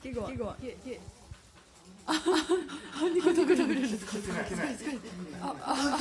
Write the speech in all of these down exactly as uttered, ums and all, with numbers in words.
結構結構あ、肉食べれるんですか？あ、あ、あ、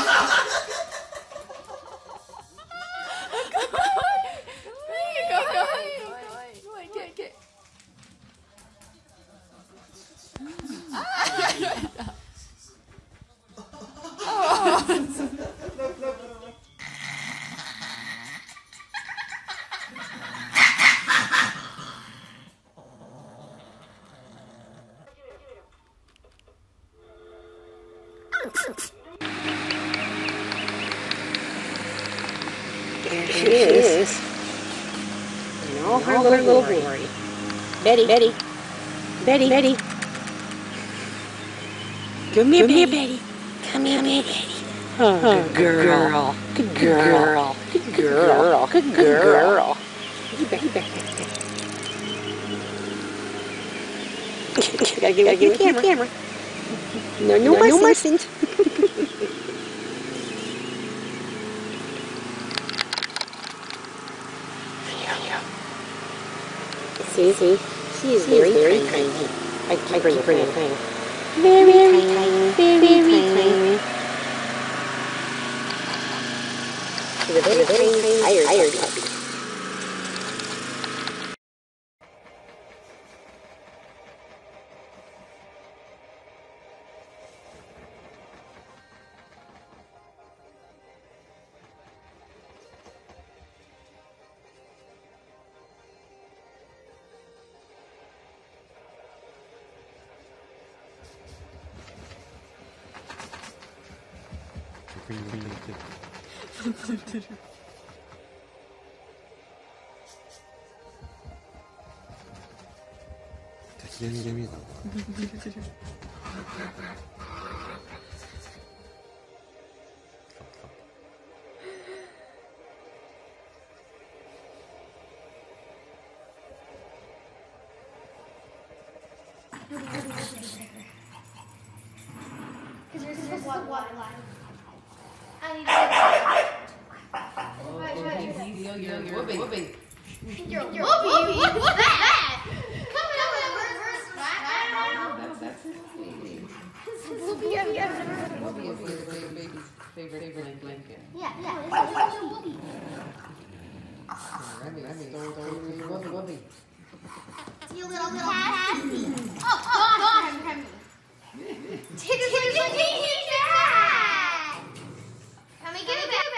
There she is. And all her little glory. Betty, Betty, Betty, Betty. Come here, Betty. Come here, Betty. Oh, good girl. Good girl. Good girl. Good girl. You back, you back, back, back. Gotta give, gotta give it to the camera. No, no, no, no mustn't. See, see, she is she very, very tiny. tiny. I keep bringing, bringing, tiny. Very, very tiny, very, very tiny. She's a very, very tiny, tired puppy. Because you're supposed to walk water line. I need to get it. You're whooping. Whooping. You're whooping? What's that? Come on, reverse flat. That's his baby. Whoopie, yeah, yeah. Whoopie is the baby's favorite, favorite blanket. Yeah, yeah. It's a whoopie. Remy, Remy, don't, don't, whoopie, whoopie. You little Cassie. Oh, oh, God, Remy. Take it, take it, take it, Dad! Let me get it back.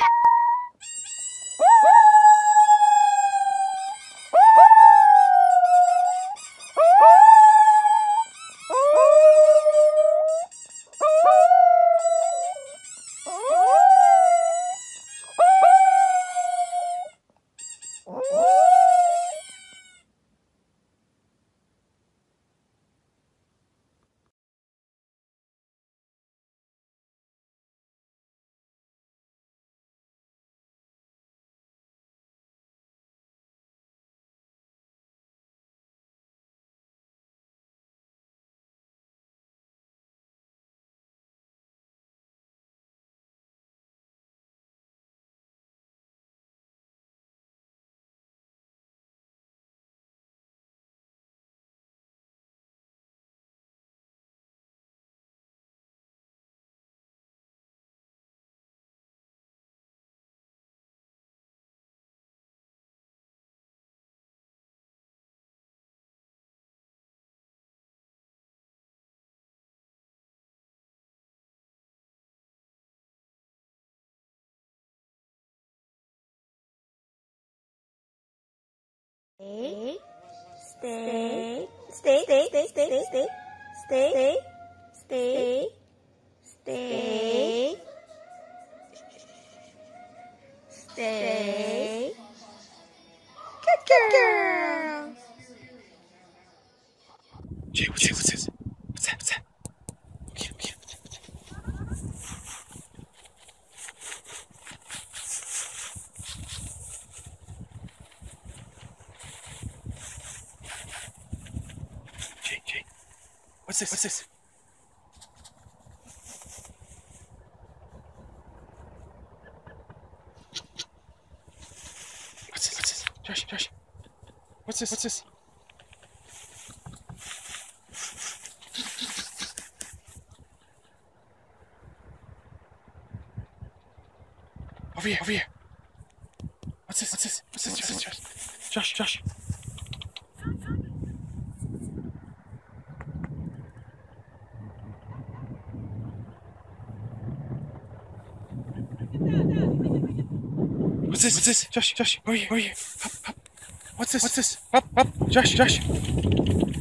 Stay, stay, stay, stay, stay, stay, stay, stay, stay, stay, stay. Good girl. Jay, what's this? What's this? What's that? What's that? Okay, okay. Jay, Jay, what's this? What's this? What's this? What's this? Josh, Josh. What's this? What's this? Over here, over here. What's this? What's this? What's this? What's this? Josh, Josh, Josh. What's this? What's this? Josh, Josh, over here, over here. Up, up. What's this? What's this? Up, up. Josh, Josh.